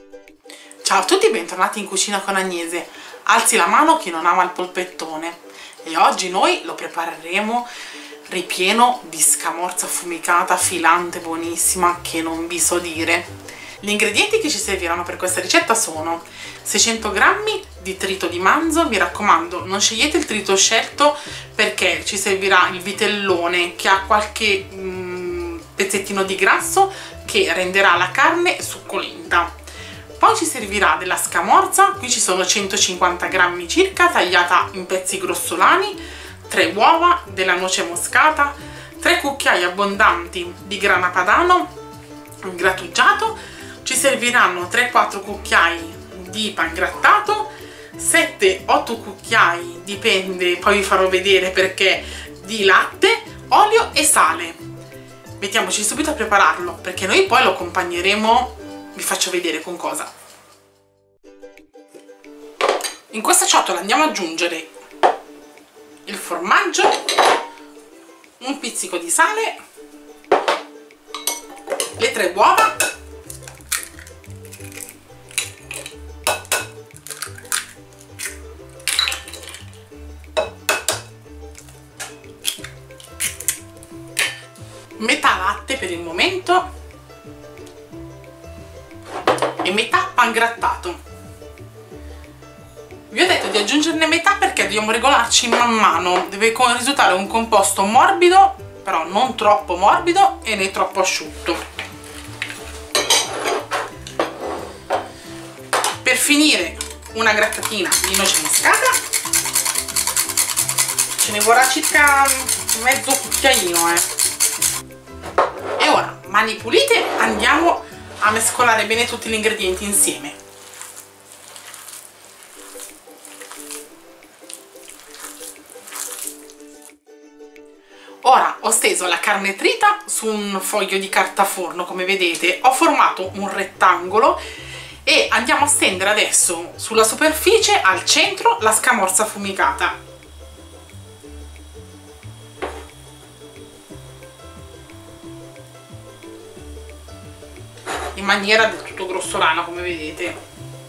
Ciao a tutti, bentornati in cucina con Agnese. Alzi la mano chi non ama il polpettone. E oggi noi lo prepareremo ripieno di scamorza affumicata, filante, buonissima, che non vi so dire. Gli ingredienti che ci serviranno per questa ricetta sono 600 g di trito di manzo. Mi raccomando, non scegliete il trito scelto perché ci servirà il vitellone che ha qualche pezzettino di grasso che renderà la carne succolenta. Poi ci servirà della scamorza, qui ci sono 150 g circa, tagliata in pezzi grossolani, 3 uova, della noce moscata, 3 cucchiai abbondanti di grana padano grattugiato, ci serviranno 3-4 cucchiai di pangrattato, 7-8 cucchiai, dipende, poi vi farò vedere perché, di latte, olio e sale. Mettiamoci subito a prepararlo, perché noi poi lo accompagneremo. Vi faccio vedere con cosa. In questa ciotola andiamo ad aggiungere il formaggio, un pizzico di sale, le 3 uova, metà latte per il momento e metà pangrattato. Vi ho detto di aggiungerne metà perché dobbiamo regolarci man mano, deve risultare un composto morbido, però non troppo morbido e né troppo asciutto. Per finire una grattatina di noce moscata, ce ne vorrà circa mezzo cucchiaino. E ora, mani pulite, andiamo a mescolare bene tutti gli ingredienti insieme. Ora ho steso la carne trita su un foglio di carta forno, come vedete, ho formato un rettangolo e andiamo a stendere adesso sulla superficie al centro la scamorza affumicata. In maniera del tutto grossolana, come vedete.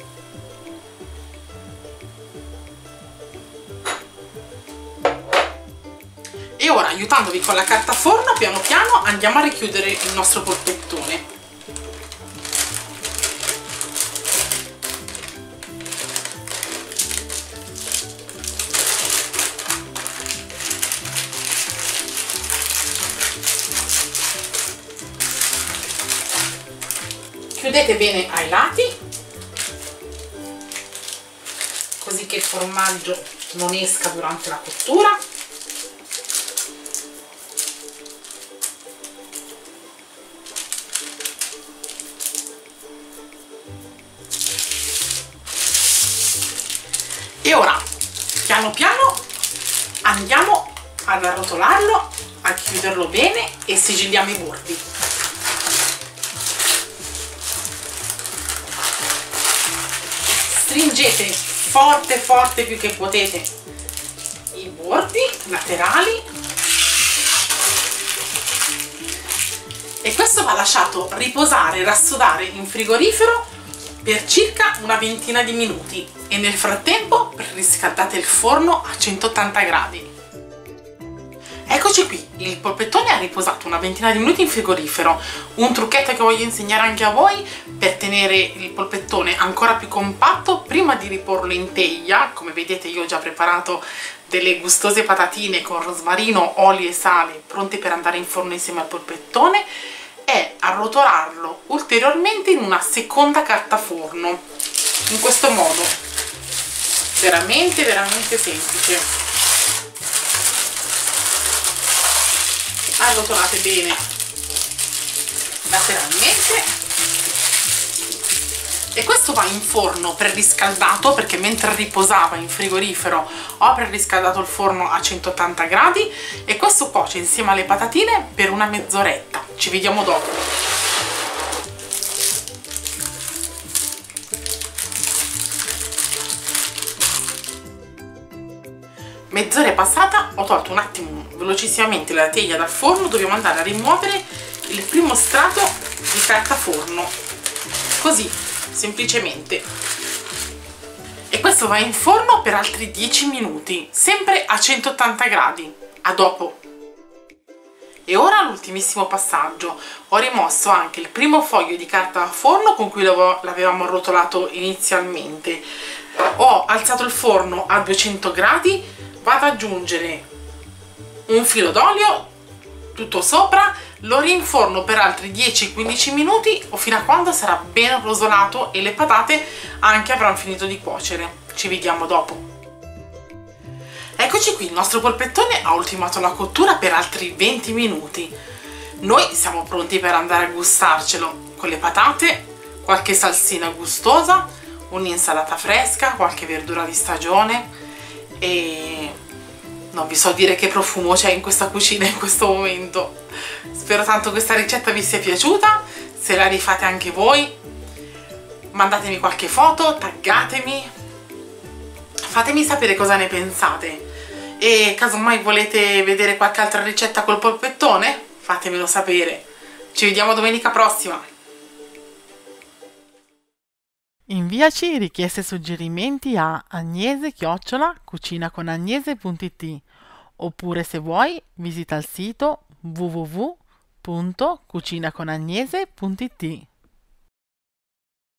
E ora, aiutandovi con la carta forno, piano piano andiamo a richiudere il nostro polpettone. Chiudete bene ai lati, così che il formaggio non esca durante la cottura. E ora, piano piano, andiamo ad arrotolarlo, a chiuderlo bene e sigilliamo i bordi. Stringete forte forte più che potete i bordi laterali e questo va lasciato riposare, rassodare in frigorifero per circa una ventina di minuti e nel frattempo riscaldate il forno a 180 gradi. Eccoci qui, il polpettone ha riposato una ventina di minuti in frigorifero. Un trucchetto che voglio insegnare anche a voi per tenere il polpettone ancora più compatto: prima di riporlo in teglia, come vedete io ho già preparato delle gustose patatine con rosmarino, olio e sale pronte per andare in forno insieme al polpettone, è arrotolarlo ulteriormente in una seconda carta forno, in questo modo, veramente semplice. Arrotolate bene lateralmente e questo va in forno preriscaldato, perché mentre riposava in frigorifero ho preriscaldato il forno a 180 gradi e questo cuoce insieme alle patatine per una mezz'oretta. Ci vediamo dopo. Mezz'ora è passata, ho tolto un attimo velocissimamente la teglia dal forno, dobbiamo andare a rimuovere il primo strato di carta forno, così semplicemente. E questo va in forno per altri 10 minuti, sempre a 180 gradi. A dopo! E ora l'ultimissimo passaggio. Ho rimosso anche il primo foglio di carta da forno con cui l'avevamo arrotolato inizialmente. Ho alzato il forno a 200 gradi, vado ad aggiungere un filo d'olio tutto sopra, lo rinforno per altri 10-15 minuti o fino a quando sarà ben rosolato e le patate anche avranno finito di cuocere. Ci vediamo dopo. Eccoci qui, il nostro polpettone ha ultimato la cottura per altri 20 minuti. Noi siamo pronti per andare a gustarcelo con le patate, qualche salsina gustosa, un'insalata fresca, qualche verdura di stagione e non vi so dire che profumo c'è in questa cucina in questo momento. Spero tanto questa ricetta vi sia piaciuta, se la rifate anche voi mandatemi qualche foto, taggatemi, fatemi sapere cosa ne pensate. E casomai volete vedere qualche altra ricetta col polpettone? Fatemelo sapere. Ci vediamo domenica prossima. Inviaci richieste e suggerimenti a agnese@cucinaconagnese.it oppure se vuoi visita il sito www.cucinaconagnese.it.